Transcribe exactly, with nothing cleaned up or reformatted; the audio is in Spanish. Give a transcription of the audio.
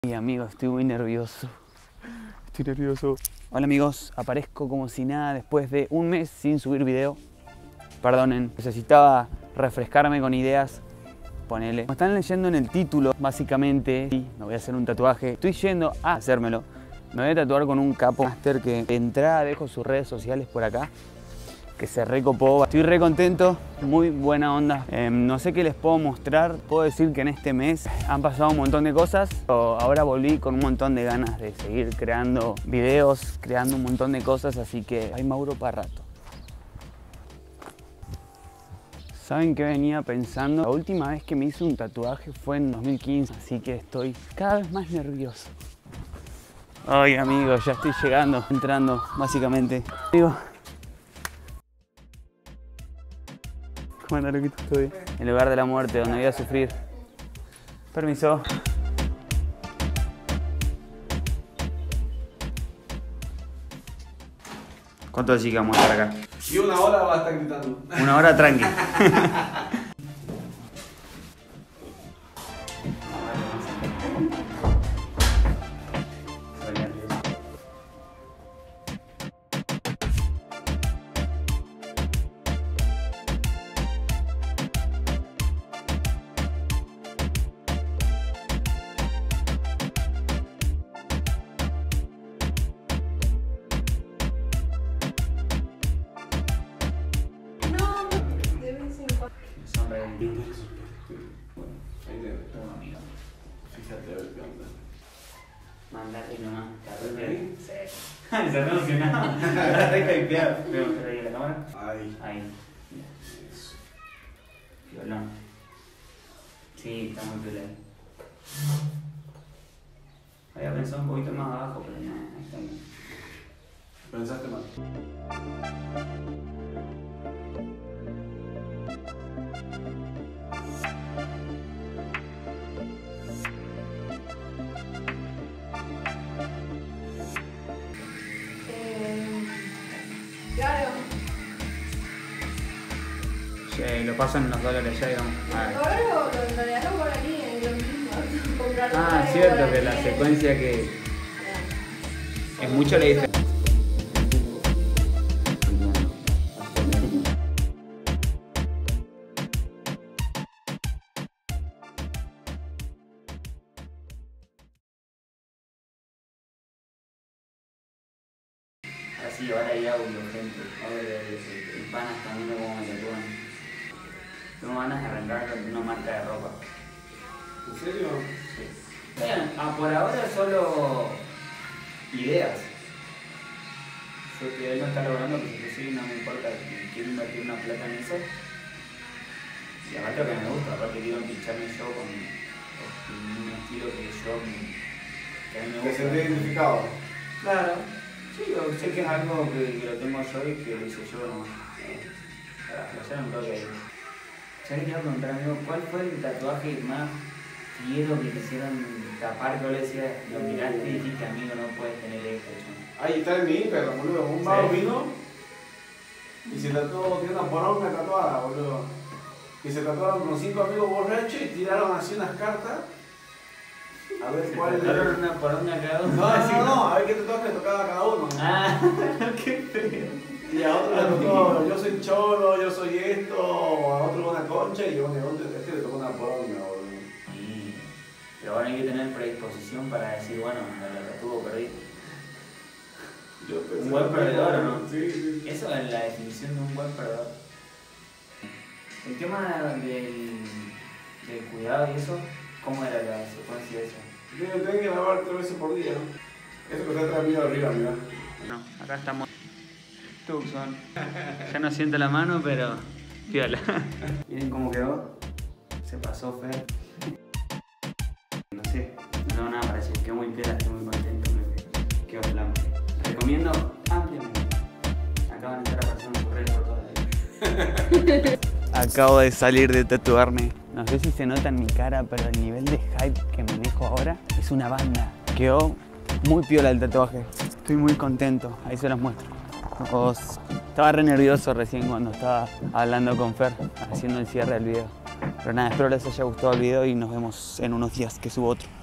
Y amigos, estoy muy nervioso. Estoy nervioso. Hola amigos, aparezco como si nada después de un mes sin subir video. Perdonen, necesitaba refrescarme con ideas. Ponele. Como están leyendo en el título, básicamente, sí, me voy a hacer un tatuaje. Estoy yendo a hacérmelo. Me voy a tatuar con un capo master que de entrada dejo sus redes sociales por acá. Que se recopó. Estoy re contento, muy buena onda. Eh, no sé qué les puedo mostrar. Puedo decir que en este mes han pasado un montón de cosas. Ahora volví con un montón de ganas de seguir creando videos, creando un montón de cosas. Así que hay Mauro para rato. ¿Saben qué venía pensando? La última vez que me hice un tatuaje fue en dos mil quince. Así que estoy cada vez más nervioso. Ay amigos, ya estoy llegando, entrando básicamente. Digo, ¿cómo anda, loquito? ¿Todo bien? El lugar de la muerte, donde voy a sufrir. Permiso. ¿Cuánto así que vamos a estar acá? Y una hora va a estar gritando. Una hora tranqui. Mandate nomás. Sí. Se ha emocionado. Está hypeado. ¿Veo que ahí la cámara? Ahí. Ahí. Eso. Violón. Sí, está muy piola. Había pensado un poquito más abajo, pero no, ahí está bien. Pensaste mal. Claro. Sí, lo pasan en los dólares ya, digamos. Ahora lo enrollamos por aquí en lo mismo. Comprarlo Ah, por cierto, aquí. que la secuencia que es mucho la diferencia. Así, ahora hay audio, gente. Ahora el pana está viendo cómo me tatúan. Tengo ganas de arrancar con una marca de ropa. ¿En serio? Sí. Vean, ah, por ahora solo ideas. Yo que él no está logrando, porque sí, no me importa, quiero invertir una plata en eso. Y aparte que me gusta, aparte quiero pincharme yo con, con un estilo que yo que a mí me Que gusta. se ve identificado. Claro. Sí, yo sé que es algo que, que lo tengo yo y que lo hice yo nomás. Para hacer un toque. Yo le quiero preguntar, amigo, ¿cuál fue el tatuaje más fiero que quisieron tapar? Que vos le decías, lo miraste y dijiste, amigo, no puedes tener esto. Ahí está en mi Instagram, boludo. Un vago vino y se tatuó, tiene una poronga tatuada, boludo. Y se tatuaron con cinco amigos borrachos y tiraron así unas cartas. A ver cuál es. ¿Tatuaron una poronga cada uno? No, no, no, a ver qué tatuaje le tocaba a cada uno. Ah, qué feo. Y a otro le tocó, yo soy cholo, yo soy esto, a otro una concha y a otro este le tocó una poronga, boludo. Sí. Pero bueno, hay que tener predisposición para decir, bueno, me la tatuo, perdí. Yo pensé Un buen que- perdedor, ¿o no? Sí, sí. Eso es la definición de un buen perdedor. El tema del, del cuidado y eso, ¿cómo era la secuencia de eso? Tienes que lavar tres veces por día, ¿no? Eso que está atrás mío arriba, mira. No, acá estamos. Tucson. Ya no siento la mano, pero piola. Miren cómo quedó. Se pasó Fer. No sé, no tengo nada para decir. Quedó muy piola, estoy muy contento. Me quedó blanco. Recomiendo ampliamente. Acá van a estar apareciendo sus redes por todas las. Acabo de salir de tatuarme. No sé si se nota en mi cara, pero el nivel de hype que manejo ahora es una banda. Quedó muy piola el tatuaje. Estoy muy contento. Ahí se los muestro. Os... Estaba re nervioso recién cuando estaba hablando con Fer, haciendo el cierre del video. Pero nada, espero les haya gustado el video y nos vemos en unos días que subo otro.